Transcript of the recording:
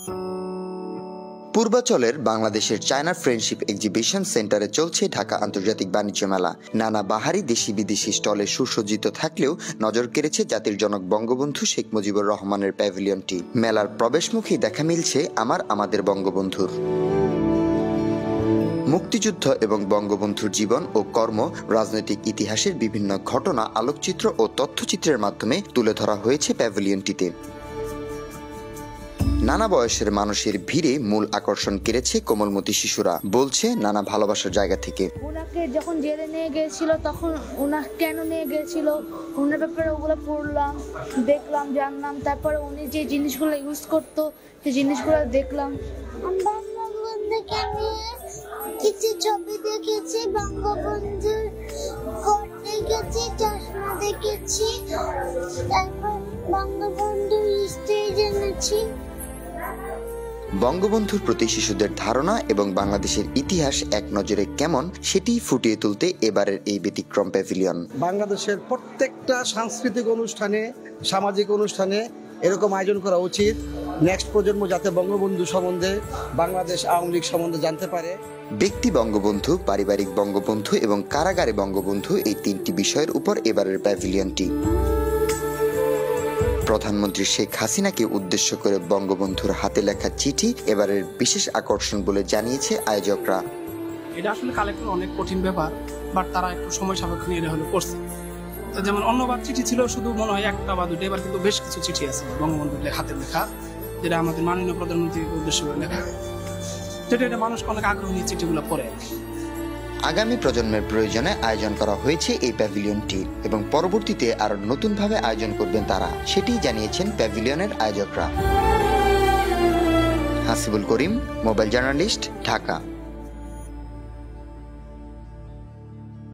পূর্বাচলের বাংলাদেশের China friendship exhibition সেন্টারে চলছে ঢাকা আন্তর্জাতিক বাণিজ্য মেলা। নানা বাহারি দেশি বিদেশি স্টলে সুসজ্জিত থাকলেও নজর কেড়েছে জাতির জনক বঙ্গবন্ধু শেখ মুজিবুর রহমানের প্যাভিলিয়নটি। মেলার প্রবেশমুখেই দেখা মিলছে আমাদের বঙ্গবন্ধুর। মুক্তিযুদ্ধ এবং বঙ্গবন্ধুর জীবন ও কর্ম, রাজনৈতিক ইতিহাসের বিভিন্ন ঘটনা আলোকচিত্র ও তথ্যচিত্রের মাধ্যমে তুলে ধরা হয়েছে প্যাভিলিয়নটিতে। নানা বয়সের মানুষের ভিড়ে মূল আকর্ষণ কেড়েছে কোমলমতি শিশুরা, বলছে নানা ভালোবাসার জায়গা থেকে। ওনাকে যখন জেলে নিয়ে গিয়েছিল তখন ওনাকে কেন নিয়ে গিয়েছিল, ওনার ব্যাপারে ওগুলো পড়লাম, দেখলাম, জানলাম। তারপরে উনি যে জিনিসগুলো ইউজ করতো সেই জিনিসগুলো দেখলাম। বঙ্গবন্ধুকে নিয়ে কিছু ছবি দেখেছি, বঙ্গবন্ধুর কোট দেখেছি, চশমা দেখেছি, তারপর বঙ্গবন্ধুর স্ত্রী জেনেছি। বঙ্গবন্ধুর প্রতি শিশুদের ধারণা এবং বাংলাদেশের ইতিহাস এক নজরে কেমন সেটি ফুটিয়ে তুলতে এবারের এই ব্যতিক্রম প্যাভিলিয়ন। বাংলাদেশের প্রত্যেকটা সাংস্কৃতিক অনুষ্ঠানে, সামাজিক অনুষ্ঠানে এরকম আয়োজন করা উচিত। নেক্সট প্রজন্ম যাতে বঙ্গবন্ধু সম্বন্ধে, বাংলাদেশ আওয়ামী লীগ সম্বন্ধে জানতে পারে। ব্যক্তি বঙ্গবন্ধু, পারিবারিক বঙ্গবন্ধু এবং কারাগারে বঙ্গবন্ধু, এই তিনটি বিষয়ের উপর এবারের প্যাভিলিয়নটি। প্রধানমন্ত্রী শেখ হাসিনাকে উদ্দেশ্য করে বঙ্গবন্ধুর হাতে লেখা চিঠি এবারের বিশেষ আকর্ষণ বলে জানিয়েছে আয়োজকরা। এটা আসলে কালেক্টর অনেক কঠিন ব্যাপার, বাট তারা একটু সময় সাপেক্ষ নিয়ে হলে করছে। যেমন অন্যবার চিঠি ছিল শুধু মনে হয় একটা বা দুটো, এবার কিন্তু বেশ কিছু চিঠি আছে বঙ্গবন্ধুর হাতে লেখা, যেটা আমাদের মাননীয় প্রধানমন্ত্রীকে উদ্দেশ্য করে লেখা, যেটা এটা মানুষ অনেক আগ্রহ নিয়ে চিঠিগুলো পড়ে। আগামী প্রজন্মের প্রয়োজনে আয়োজন করা হয়েছে এই প্যাভিলিয়নটি এবং পরবর্তীতে আরো নতুনভাবে আয়োজন করবেন তারা, সেটি জানিয়েছেন প্যাভিলিয়নের আয়োজকরা। Hasibul Karim, mobile journalist, Dhaka.